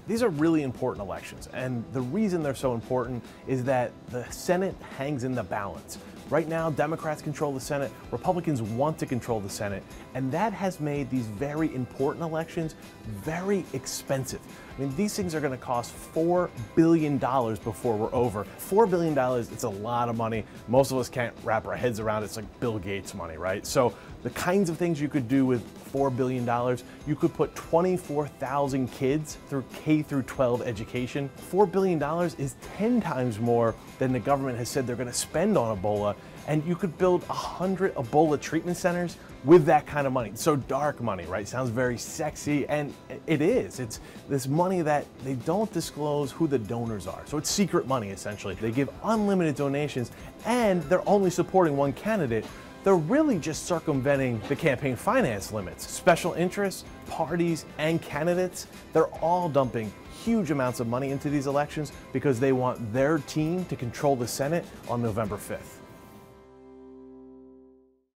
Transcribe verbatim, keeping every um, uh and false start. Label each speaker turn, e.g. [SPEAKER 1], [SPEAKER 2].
[SPEAKER 1] These are really important elections, and the reason they're so important is that the Senate hangs in the balance. Right now, Democrats control the Senate, Republicans want to control the Senate, and that has made these very important elections very expensive. I mean, these things are going to cost four billion dollars before we're over. four billion dollars, it's a lot of money. Most of us can't wrap our heads around it. It's like Bill Gates money, right? So the kinds of things you could do with four billion dollars, you could put twenty-four thousand kids through K through twelve education. four billion dollars is ten times more than the government has said they're going to spend on Ebola, and you could build one hundred Ebola treatment centers with that kind of money. So dark money, right? Sounds very sexy, and it is. It's this money that they don't disclose who the donors are. So it's secret money, essentially. They give unlimited donations, and they're only supporting one candidate. They're really just circumventing the campaign finance limits. Special interests, parties, and candidates, they're all dumping huge amounts of money into these elections because they want their team to control the Senate on November fifth.